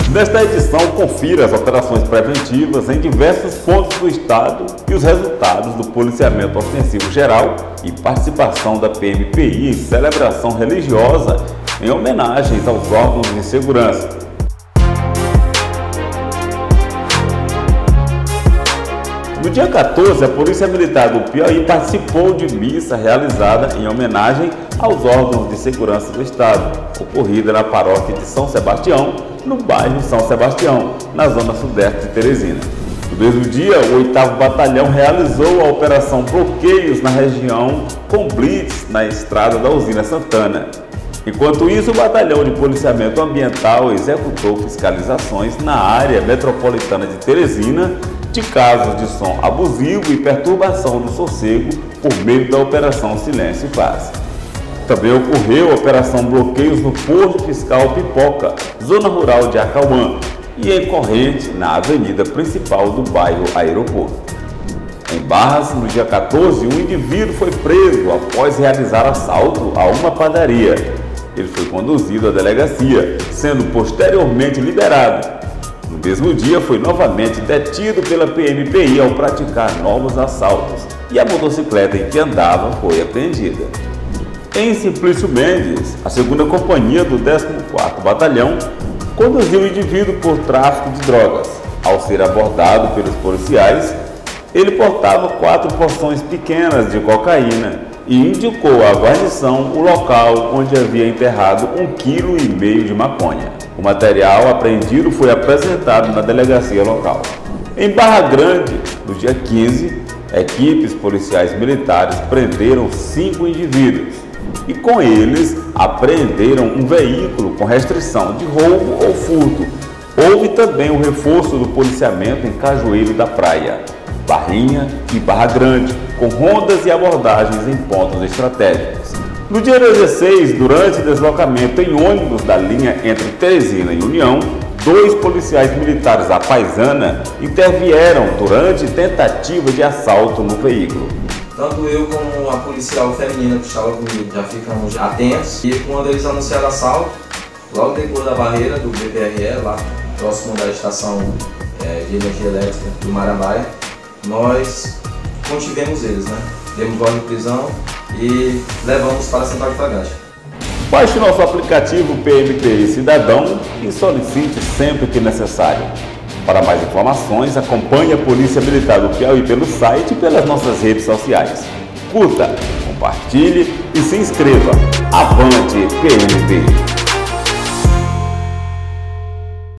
Nesta edição, confira as operações preventivas em diversos pontos do estado e os resultados do policiamento ostensivo geral e participação da PMPI em celebração religiosa em homenagens aos órgãos de segurança. No dia 14, a Polícia Militar do Piauí participou de missa realizada em homenagem aos órgãos de segurança do estado, ocorrida na paróquia de São Sebastião, no bairro São Sebastião, na zona sudeste de Teresina. No mesmo dia, o 8º Batalhão realizou a Operação Bloqueios na região com blitz na estrada da Usina Santana. Enquanto isso, o Batalhão de Policiamento Ambiental executou fiscalizações na área metropolitana de Teresina de casos de som abusivo e perturbação do sossego por meio da Operação Silêncio e Paz. Também ocorreu a Operação Bloqueios no Posto Fiscal Pipoca, zona rural de Acauã, e em corrente na avenida principal do bairro Aeroporto. Em Barras, no dia 14, um indivíduo foi preso após realizar assalto a uma padaria. Ele foi conduzido à delegacia, sendo posteriormente liberado. No mesmo dia, foi novamente detido pela PMPI ao praticar novos assaltos e a motocicleta em que andava foi apreendida. Em Simplício Mendes, a 2ª Companhia do 14º Batalhão conduziu o indivíduo por tráfico de drogas. Ao ser abordado pelos policiais, ele portava 4 porções pequenas de cocaína e indicou à guarnição o local onde havia enterrado 1,5 kg de maconha. O material apreendido foi apresentado na delegacia local. Em Barra Grande, no dia 15, equipes policiais militares prenderam 5 indivíduos e com eles apreenderam um veículo com restrição de roubo ou furto. Houve também o reforço do policiamento em Cajueiro da Praia, Barrinha e Barra Grande, com rondas e abordagens em pontos estratégicos. No dia 16, durante deslocamento em ônibus da linha entre Teresina e União, 2 policiais militares à paisana intervieram durante tentativa de assalto no veículo. Tanto eu como a policial feminina que estava comigo já ficamos atentos e quando eles anunciaram assalto, logo depois da barreira do BPRE, lá próximo da estação de energia elétrica do Marambaia, nós contivemos eles, demos ordem de prisão e levamos para a central de flagrante. Baixe nosso aplicativo PMPI Cidadão e solicite sempre que necessário. Para mais informações, acompanhe a Polícia Militar do Piauí pelo site e pelas nossas redes sociais. Curta, compartilhe e se inscreva. Avante PMPI!